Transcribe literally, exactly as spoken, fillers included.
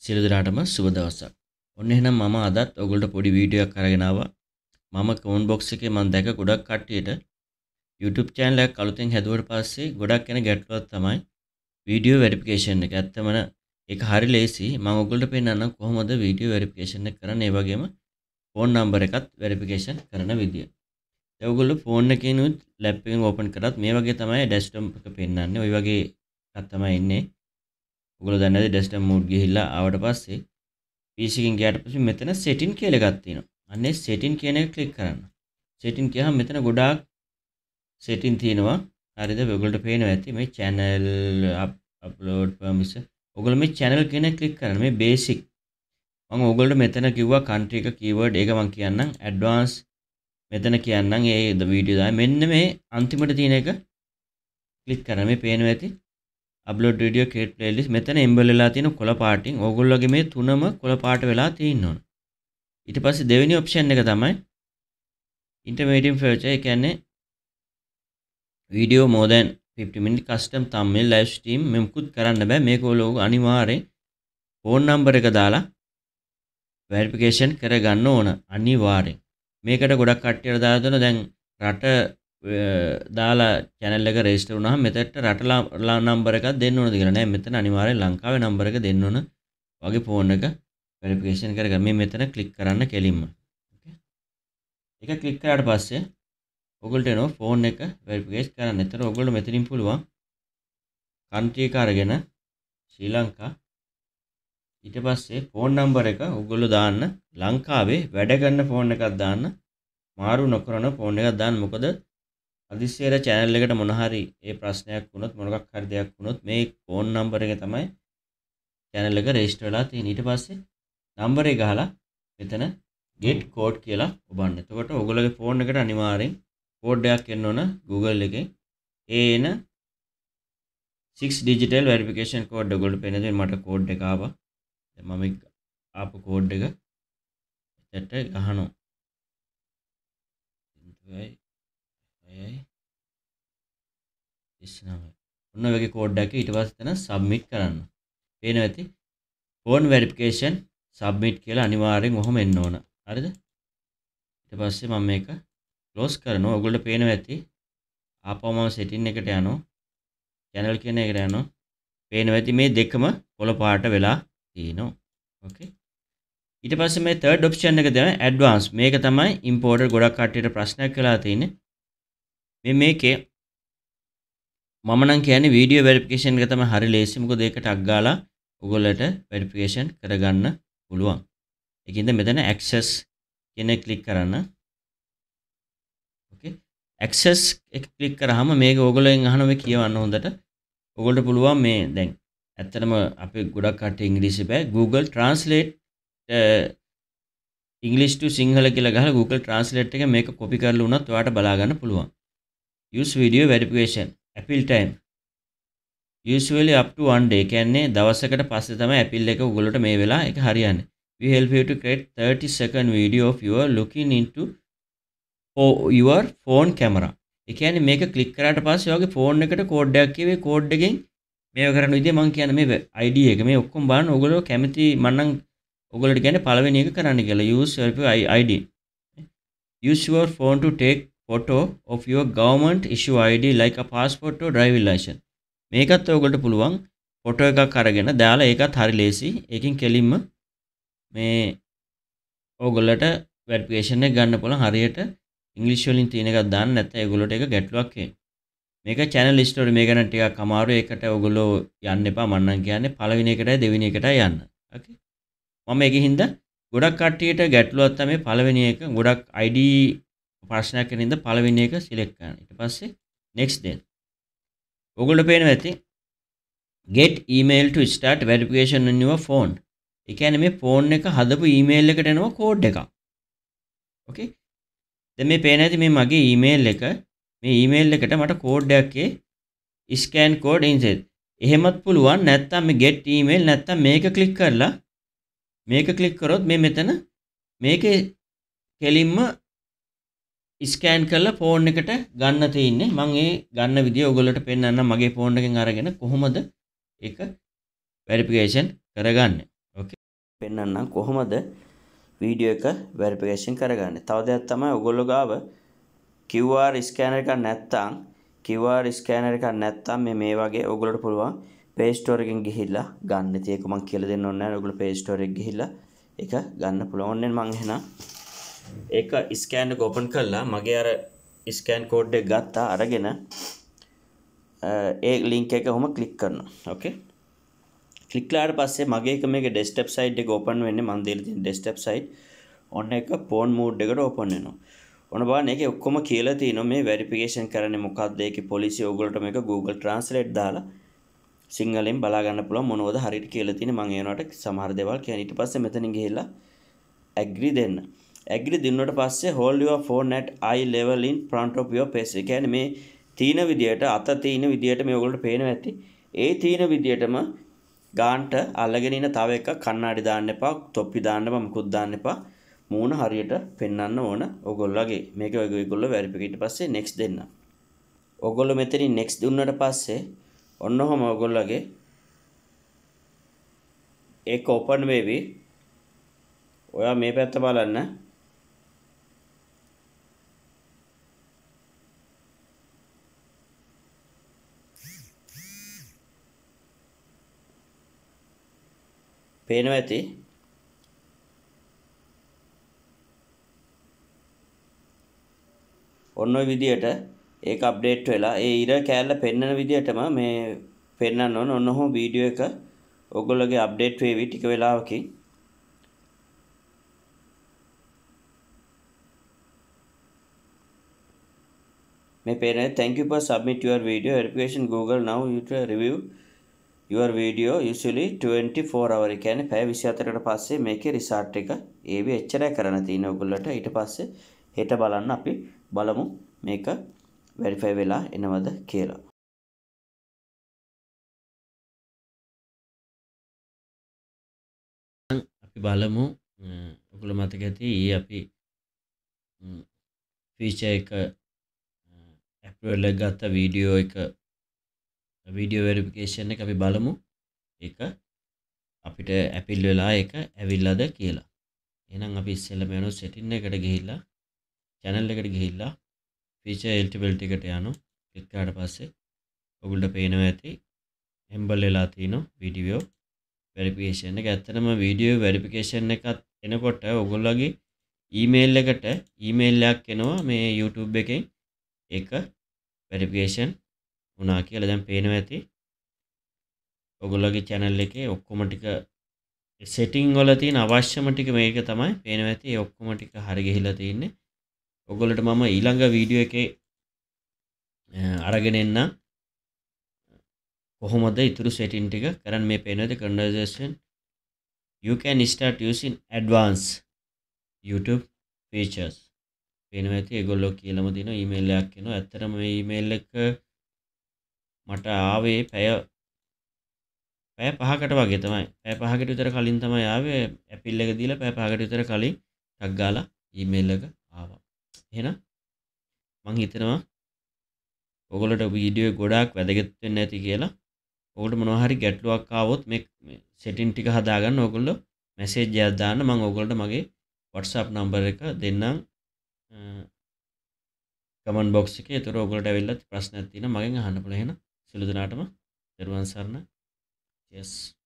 සියලු දෙනාටම සුබ දවසක්. ඔන්න එහෙනම් මම අදත් ඔයගොල්ලෝ පොඩි වීඩියෝ එකක් අරගෙන ආවා. මම කමෙන්ට් බොක්ස් එකේ මම දැක ගොඩක් කට්ටියට YouTube channel එකක් අලුතෙන් හැදුවට පස්සේ ගොඩක් එන ගැටලුවක් තමයි වීඩියෝ වෙරිෆිකේෂන් එක. ඇත්තම ඒක හරි ලේසි. මම ඔයගොල්ලෝ පෙන්නන්නම් කොහොමද වීඩියෝ වෙරිෆිකේෂන් එක කරන්නේ. ඒ වගේම ෆෝන් නම්බර් එකත් වෙරිෆිකේෂන් කරන විදිය. ඒ ඔයගොල්ලෝ ෆෝන් එකකිනුත් ලැප් එකකින් ඕපන් කරත් මේ වගේ තමයි ඩෙස්ක්ටොප් එක පෙන්නන්නේ. ওই වගේ එකක් තමයි එන්නේ. ඔයගොල්ලෝ දන්නේ නැති ඩෙස්ක්ටොප් මෝඩ් ගිහිල්ලා ආවට පස්සේ P C එකෙන් ගියාට පස්සේ මෙතන setting කියලා එකක් තියෙනවා. අන්නේ setting කියන එක ක්ලික් කරන්න. setting කියහම මෙතන ගොඩාක් setting තියෙනවා. හරිද? ඔයගොල්ලන්ට පේනවා ඇති මේ channel upload permission. ඔයගොල්ලෝ මේ channel කියන එක ක්ලික් කරන්න. මේ basic. මම ඔයගොල්ලන්ට මෙතන කිව්වා country එක keyword ඒක මම කියන්නම්. advanced මෙතන කියන්නම් ඒ වීඩියෝ දායි. මෙන්න මේ අන්තිමට තියෙන එක ක්ලික් කරන්න. මේ පේනවා ඇති. upload video create playlist මෙතන එම්බල් වෙලා තියෙන කොළ පාටින් ඕගොල්ලෝගේ මේ තුනම කොළ පාට වෙලා තියෙන්න ඕන. ඊට පස්සේ දෙවෙනි ඔප්ෂන් එක තමයි intermediate feature. ඒ කියන්නේ video more than fifty minute custom thumbnail live stream මෙමුකුත් කරන්න බෑ. මේක ඔයගොල්ලෝ අනිවාර්යෙන් phone number එක දාලා verification කරගන්න ඕන අනිවාර්යෙන්. මේකට ගොඩක් කට්ටියට දාලා දෙන දැන් රට දාලා channel එක register වුණාම මෙතනට රට නම්බර එකක් දෙන්න ඕනද කියලා නෑ. මෙතන අනිවාර්යෙන් ලංකාවේ නම්බර එක දෙන්න ඕන වගේ ෆෝන් එක වෙරිෆිකේෂන් කරගන්න. මේ මෙතන ක්ලික් කරන්න කෙලින්ම. ඕකේ. ඒක ක්ලික් කරාට පස්සේ ඔයගොල්ලෝ එනවා ෆෝන් එක වෙරිෆිකේෂන් කරන්න. එතන ඔයගොල්ලෝ මෙතනින් පුළුවන් country එක අරගෙන ශ්‍රී ලංකා ඊට පස්සේ ෆෝන් නම්බර එක ඔයගොල්ලෝ දාන්න ලංකාවේ වැඩ කරන ෆෝන් එකක් දාන්න. මාරු නොකරන ෆෝන් එකක් දාන්න. මොකද අදිස්සේර channel එකට මොන හරි ඒ ප්‍රශ්නයක් වුණොත් මොනක් හරි දෙයක් වුණොත් මේ ෆෝන් නම්බර එක තමයි channel එක register වෙලා තියෙන්නේ. ඊට පස්සේ නම්බර එක ගහලා මෙතන get code කියලා ඔබන්න. එතකොට ඔයගොල්ලෝගේ ෆෝන් එකට අනිවාර්යෙන් කෝඩ් එකක් එන්න ඕන Google එකෙන්. ඒ එන six digital verification code ඔයගොල්ලෝ පෙන්නන මට කෝඩ් එක ආවා. දැන් මම ආපු කෝඩ් එක එතට ගහනවා. ඔන්න ඔයගේ කෝඩ් එක ඊට පස්සේ තන සබ්මිට් කරන්න. පේනවා ඇති. ෆෝන් වෙරිෆිකේෂන් සබ්මිට් කියලා අනිවාර්යෙන් ඔහොම එන්න ඕන. හරිද? ඊට පස්සේ මම මේක ක්ලෝස් කරනවා. ඔයගොල්ලෝ පේනවා ඇති. ආපහු මම setting එකට යනවා. channel කියන එකට යනවා. පේනවා ඇති මේ දෙකම පොළ පාට වෙලා තියෙනවා. ඕකේ. ඊට පස්සේ මේ third option එක තමයි advanced. මේක තමයි important ගොඩක් කට්ටියට ප්‍රශ්නයක් වෙලා තියෙන්නේ. මේ මේකේ මම නම් කියන්නේ වීඩියෝ වෙරිෆිකේෂන් එක තමයි හරි ලේසි. මොකද ඒකට අක් ගාලා ඔයගොල්ලන්ට වෙරිෆිකේෂන් කරගන්න පුළුවන්. ඒකින්ද මෙතන access කියන එක ක්ලික් කරන්න. ඕකේ. access එක ක්ලික් කරාම මේක ඔයගොල්ලෝෙන් අහන මේ කියවන්න හොඳට. ඔයගොල්ලන්ට පුළුවන් මේ දැන් ඇත්තටම අපි ගොඩක් කට්ටිය ඉංග්‍රීසි බෑ. Google Translate English to Sinhala කියලා ගහලා Google Translate එකෙන් මේක copy කරලා උනත් ඔයාලට බලා ගන්න පුළුවන්. use video verification appeal time usually up to one day කියන්නේ දවසකට පස්සේ තමයි appeal එක ඔයගොල්ලෝට මේ වෙලා ඒක හරියන්නේ. we help you to create thirty second video of your looking into your phone camera. ඒ කියන්නේ මේක ක්ලික් කරාට පස්සේ ඔයගේ ෆෝන් එකට කෝඩ් එකක් කියවේ කෝඩ් එකෙන් මේව කරන විදිය මම කියන්නේ මේ I D එක මේ ඔක්කොම බලන්න ඔයගොල්ලෝ කැමති මම නම් ඔයගොල්ලෝට කියන්නේ පළවෙනි එක කරන්න කියලා use your I D. use your phone to take photo of your government issue I D like a passport or driving license. මේකත් ඔයගොල්ලන්ට පුළුවන් ෆොටෝ එකක් අරගෙන දාලා ඒකත් හරි ලේසි. ඒකෙන් කෙලින්ම මේ ඔයගොල්ලන්ට වෙරිෆිකේෂන් එක ගන්න පුළුවන්. හරියට ඉංග්‍රීසි වලින් තියෙන එකක් දාන්න නැත්නම් ඒගොල්ලන්ට ඒක ගැටලුවක් එන්නේ. මේක channel history මේක නම් ටිකක් අමාරුයි. ඒකට ඔයගොල්ලෝ යන්න එපා. මම නම් කියන්නේ පළවෙනි එකටයි දෙවෙනි එකටයි යන්න. ඕකේ. මම ඒකින්ද ගොඩක් කට්ටියට ගැටලුවක් තමයි පළවෙනි එක. ගොඩක් I D ප්‍රශ්නයක් වෙනින්ද පළවෙනි එක සිලෙක්ට් කරන්න. ඊට පස්සේ next දෙන්න. ඔයගොල්ලෝ පේනවා ඇති get email to start verification on your phone. ඒ කියන්නේ මේ ෆෝන් එක හදපු email එකට එනවා කෝඩ් එකක්. ඕකේ. දැන් මේ පේනවා ඇති මේ මගේ email එක මේ email එකට මට කෝඩ් එකක් ඒ scan code insert. එහෙමත් පුළුවන් නැත්නම් මේ get email නැත්නම් මේක ක්ලික් කරලා මේක ක්ලික් කරොත් මේ මෙතන මේකේ කෙලින්ම ස්කෑන් කරලා ෆෝන් එකට ගන්න තියෙන්නේ. මම ඒ ගන්න විදිය ඔයගොල්ලන්ට පෙන්නන්නම් මගේ ෆෝන් එකෙන් අරගෙන කොහොමද ඒක වෙරිෆිකේෂන් කරගන්නේ. ඕකේ. පෙන්වන්නම් කොහොමද වීඩියෝ එක වෙරිෆිකේෂන් කරගන්නේ. තව දෙයක් තමයි ඔයගොල්ලෝ ගාව Q R ස්කෑනර් එකක් නැත්නම් Q R ස්කෑනර් එකක් නැත්නම් මේ මේ වගේ ඔයගොල්ලෝට පුළුවන් Play Store එකෙන් ගිහිල්ලා ගන්න. ඉතින් ඒක මම කියලා දෙන්න ඕනේ නැහැ. ඔයගොල්ලෝ Play Store එක ගිහිල්ලා ඒක ගන්න පුළුවන්. ඔන්න මම එහෙනම් ඒක ස්කෑන් එක ඕපන් කළා. මගේ අර ස්කෑන් කෝඩ් එක ගත්තා. අරගෙන ඒ ලින්ක් එක කොහොම ක්ලික් කරනවා. ඕකේ. ක්ලික් කළාට පස්සේ මගේ එක මේක ඩෙස්ක්ටොප් සයිට් එක ඕපන් වෙන්නේ. මම දීලා තියෙන ඩෙස්ක්ටොප් සයිට්. ඔන්න එක ෆෝන් මෝඩ් එකට ඕපන් වෙනවා. ඔන්න බලන්න ඒකේ ඔක්කොම කියලා තියෙනවා මේ වෙරිෆිකේෂන් කරන්නේ මොකක්ද ඒකේ පොලිසිය ඔයගොල්ලන්ට මේක Google Translate දාලා සිංහලෙන් බලා ගන්න පුළුවන් මොනවද හරියට කියලා තියෙන්නේ. මම ඒනකට සමහර දේවල් කියන ඊට පස්සේ මෙතනින් ගිහිල්ලා agree දෙන්න. agree දුන්නාට පස්සේ hold your phone at eye level in front of your face. ඒ කියන්නේ මේ තීන විදියට අත තීන විදියට මේ ඔයගොල්ලන්ට පේනවා ඇති. ඒ තීන විදියටම ගාන්ට අල්ලගෙන ඉන්න තව එකක් කණ්ණාඩි දාන්න එපා, තොප්පි දාන්න එපා, මුකුත් දාන්න එපා. මූණ හරියට පෙන්වන්න ඕන ඔයගොල්ලෝගේ. මේක ඔයගොල්ලෝ වෙරිෆයි ඊට පස්සේ next දෙන්න. ඔයගොල්ලෝ මෙතනින් next දුන්නාට පස්සේ ඔන්න ඔහම ඔයගොල්ලෝගේ ඒක open වෙවි. ඔයා මේ පැත්ත බලන්න. පේනවා ඇති. ඔන්න ඔය විදියට ඒක අප්ඩේට් වෙලා ඒ ඉර කෑල්ල පෙන්වන විදියටම මේ පෙන්වන්න ඕන. ඔන්න ඔහොම වීඩියෝ එක ඔයගොල්ලෝගේ අප්ඩේට් වෙවි ටික වෙලාවකින්. මේ පේන්නේ thank you for submit your video verification Google now you to review your video usually twenty-four hour. ඒ කියන්නේ පැය විසිහතරකට පස්සේ මේකේ රිසල්ට් එක ඒවි එච්චරයි කරන්න තියෙන ඔයගොල්ලන්ට. ඊට පස්සේ හෙට බලන්න අපි බලමු මේක වෙරිෆයි වෙලා එනවද කියලා. අපි බලමු. ඔයගොල්ලෝ මතක ඇති ඊ අපි ෆීචර් එක අප්ලෝඩ් එක ගත්ත වීඩියෝ එක වීඩියෝ වෙරිෆිකේෂන් එක අපි බලමු. ඒක අපිට ඇපිල් වෙලා ඒක ඇවිල්ලාද කියලා. එහෙනම් අපි ඉස්සෙල්ලාම යනවා setting එකට ගිහිල්ලා channel එකට ගිහිල්ලා feature eligibility එකට යනවා. ක්ලික් කරාට පස්සේ ඔයගොල්ලන්ට පේනවා ඇති එම්බල් වෙලා තියෙනවා වීඩියෝ වෙරිෆිකේෂන් එක. ඇත්තටම වීඩියෝ වෙරිෆිකේෂන් එකත් එනකොට ඔයගොල්ලෝගේ ඊමේල් එකට ඊමේල් එකක් එනවා මේ YouTube එකෙන් ඒක වෙරිෆිකේෂන් වුණා කියලා. දැන් පේනවා ඇති ඔයගොල්ලෝගේ channel එකේ ඔක්කොම ටික setting වල තියෙන අවශ්‍යම ටික මේක තමයි පේනවා ඇති. ඒ ඔක්කොම ටික හරි ගිහිලා තින්නේ. ඔයගොල්ලන්ට මම ඊළඟ වීඩියෝ එකේ අරගෙන එන්න කොහොමද ඊටු setting ටික කරන්න. මේ පේනවා ඇති conversation you can start using advanced YouTube features. පේනවා ඇති ඒගොල්ලෝ කියලාම දිනවා ඊමේල් එකක් එනවා. ඇත්තටම මේ ඊමේල් එක මට ආවේ පැය පැය පහකට වගේ තමයි. පැය පහකට විතර කලින් තමයි ආවේ. ඇපිල් එක දීලා පැය පහකට විතර කලින් ටක් ගාලා ඊමේල් එක ආවා. එහෙනම් මම හිතනවා ඔයගොල්ලෝට වීඩියෝ ගොඩාක් වැදගත් වෙන්න ඇති කියලා. ඔයගොල්ලෝ මොනවා හරි ගැටලුවක් ආවොත් මේ setting ටික හදාගන්න ඔයගොල්ලෝ මැසේජ් එකක් දාන්න. මම ඔයගොල්ලන්ට මගේ WhatsApp number එක දෙන්නම් කමෙන්ට් බොක්ස් එකේ. ඒතර ඔයගොල්ලන්ට ඇවිල්ලා ප්‍රශ්නයක් තියෙනවා මගෙන් අහන්න පුළුවන්. එහෙනම් සියලු දෙනාටම දරුවන් සරණ. Yes.